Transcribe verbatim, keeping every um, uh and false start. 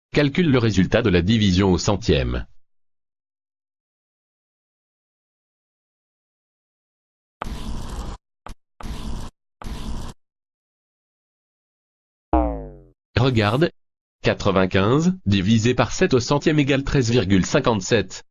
Calcule le résultat de la division au centième. Regarde, quatre-vingt-quinze divisé par sept au centième égale treize virgule cinquante-sept.